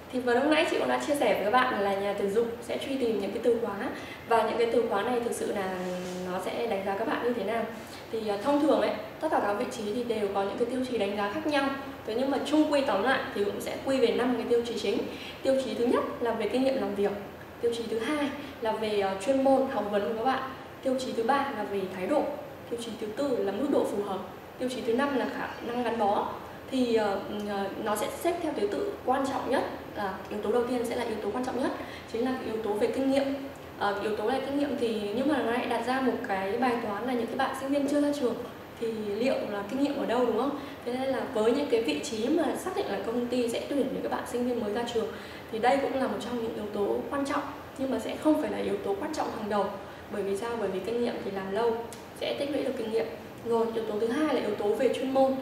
Thì vừa lúc nãy chị cũng đã chia sẻ với các bạn là nhà tuyển dụng sẽ truy tìm những cái từ khóa, và những cái từ khóa này thực sự là nó sẽ đánh giá các bạn như thế nào. Thì thông thường ấy, tất cả các vị trí thì đều có những cái tiêu chí đánh giá khác nhau. Thế nhưng mà chung quy tóm lại thì cũng sẽ quy về 5 cái tiêu chí chính. Tiêu chí thứ nhất là về kinh nghiệm làm việc. Tiêu chí thứ hai là về chuyên môn học vấn của các bạn. Tiêu chí thứ ba là về thái độ. Tiêu chí thứ tư là mức độ phù hợp. Tiêu chí thứ năm là khả năng gắn bó. Thì nó sẽ xếp theo thứ tự quan trọng nhất. Yếu tố đầu tiên sẽ là yếu tố quan trọng nhất, chính là cái yếu tố về kinh nghiệm. Yếu tố này kinh nghiệm thì nhưng mà nó lại đặt ra một cái bài toán là những cái bạn sinh viên chưa ra trường thì liệu là kinh nghiệm ở đâu, đúng không? Thế nên là với những cái vị trí mà xác định là công ty sẽ tuyển những cái bạn sinh viên mới ra trường thì đây cũng là một trong những yếu tố quan trọng, nhưng mà sẽ không phải là yếu tố quan trọng hàng đầu. Bởi vì sao? Bởi vì kinh nghiệm thì làm lâu sẽ tích lũy được kinh nghiệm. Rồi yếu tố thứ hai là yếu tố về chuyên môn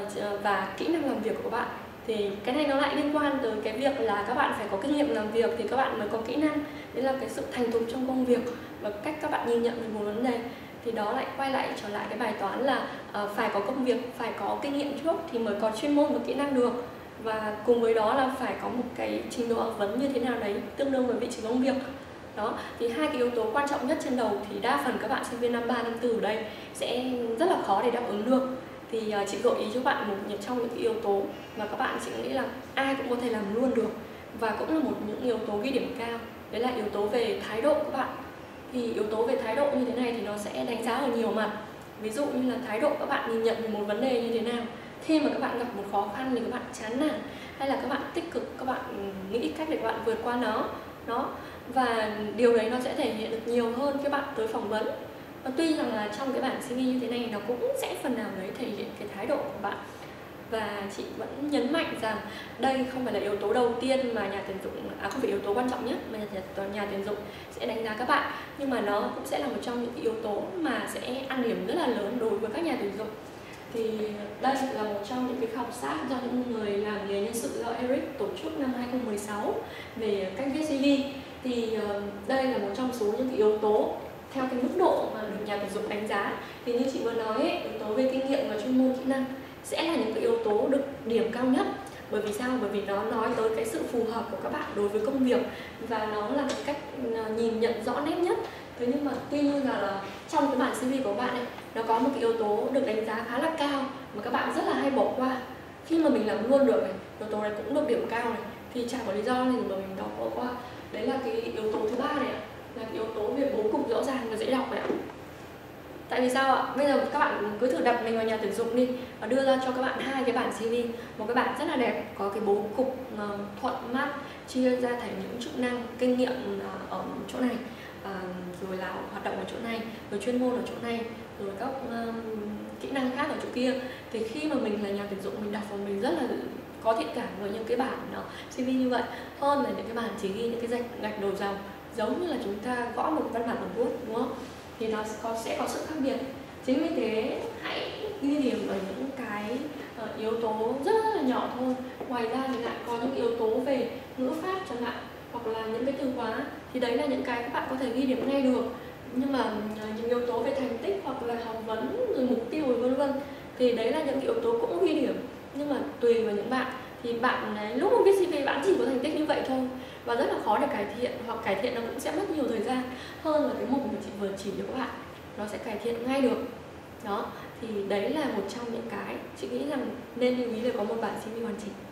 và kỹ năng làm việc của các bạn. Thì cái này nó lại liên quan tới cái việc là các bạn phải có kinh nghiệm làm việc thì các bạn mới có kỹ năng. Đấy là cái sự thành thục trong công việc và cách các bạn nhìn nhận về một vấn đề. Thì đó lại quay lại trở lại cái bài toán là phải có công việc, phải có kinh nghiệm trước thì mới có chuyên môn và kỹ năng được. Và cùng với đó là phải có một cái trình độ học vấn như thế nào đấy tương đương với vị trí công việc. Đó, thì hai cái yếu tố quan trọng nhất trên đầu thì đa phần các bạn sinh viên năm 3, năm 4 ở đây sẽ rất là khó để đáp ứng được. Thì chị gợi ý cho bạn một trong những cái yếu tố mà các bạn chị nghĩ là ai cũng có thể làm luôn được, và cũng là những yếu tố ghi điểm cao. Đấy là yếu tố về thái độ của các bạn. Thì yếu tố về thái độ như thế này thì nó sẽ đánh giá ở nhiều mặt. Ví dụ như là thái độ các bạn nhìn nhận về một vấn đề như thế nào. Khi mà các bạn gặp một khó khăn thì các bạn chán nản, hay là các bạn tích cực, các bạn nghĩ cách để các bạn vượt qua nó. Và điều đấy nó sẽ thể hiện được nhiều hơn khi bạn tới phỏng vấn. Và tuy rằng là trong cái bảng CV như thế này nó cũng sẽ phần nào đấy thể hiện cái thái độ của bạn. Và chị vẫn nhấn mạnh rằng đây không phải là yếu tố đầu tiên mà nhà tuyển dụng, không phải yếu tố quan trọng nhất mà nhà tuyển dụng sẽ đánh giá các bạn, nhưng mà nó cũng sẽ là một trong những cái yếu tố mà sẽ ăn điểm rất là lớn đối với các nhà tuyển dụng. Thì đây là một trong những cái khảo sát do những người làm nghề nhân sự do Eric tổ chức năm 2016 về cách viết CV. Thì đây là một trong số những cái yếu tố theo cái mức độ mà được nhà tuyển dụng đánh giá. Thì như chị vừa nói ấy, yếu tố về kinh nghiệm và chuyên môn kỹ năng sẽ là những cái yếu tố được điểm cao nhất. Bởi vì sao? Bởi vì nó nói tới cái sự phù hợp của các bạn đối với công việc, và nó là một cách nhìn nhận rõ nét nhất. Thế nhưng mà tuy nhiên là trong cái bản CV của bạn ấy, nó có một cái yếu tố được đánh giá khá là cao mà các bạn rất là hay bỏ qua. Khi mà mình làm luôn được này, yếu tố này cũng được điểm cao này, thì chả có lý do gì mà mình bỏ qua. Đấy là cái yếu tố thứ ba này ạ, là cái yếu tố về bố cục rõ ràng và dễ đọc này ạ. Tại vì sao ạ? Bây giờ các bạn cứ thử đặt mình vào nhà tuyển dụng đi và đưa ra cho các bạn hai cái bản CV. Một cái bản rất là đẹp, có cái bố cục thuận mắt, chia ra thành những chức năng, kinh nghiệm ở chỗ này, rồi là hoạt động ở chỗ này, rồi chuyên môn ở chỗ này, rồi các kỹ năng khác ở chỗ kia. Thì khi mà mình là nhà tuyển dụng, mình đọc vào mình rất là có thiện cảm với những cái bản CV như vậy, hơn là những cái bản chỉ ghi những cái gạch đầu dòng giống như là chúng ta gõ một văn bản bằng Word, đúng không? Thì nó sẽ có sự khác biệt. Chính vì thế hãy ghi điểm ở những cái yếu tố rất là nhỏ thôi. Ngoài ra thì lại có những yếu tố về ngữ pháp chẳng hạn, hoặc là những cái từ khóa, thì đấy là những cái các bạn có thể ghi điểm ngay được. Nhưng mà những yếu tố về thành tích hoặc là học vấn rồi mục tiêu vân vân thì đấy là những yếu tố cũng ghi điểm, nhưng mà tùy vào những bạn. Thì bạn ấy, lúc mà viết CV bạn chỉ có thành tích như vậy thôi và rất là khó để cải thiện, hoặc cải thiện nó cũng sẽ mất nhiều thời gian hơn là cái mục mà chị vừa chỉ cho các bạn, nó sẽ cải thiện ngay được. Đó, thì đấy là một trong những cái chị nghĩ rằng nên lưu ý là có một bản CV hoàn chỉnh.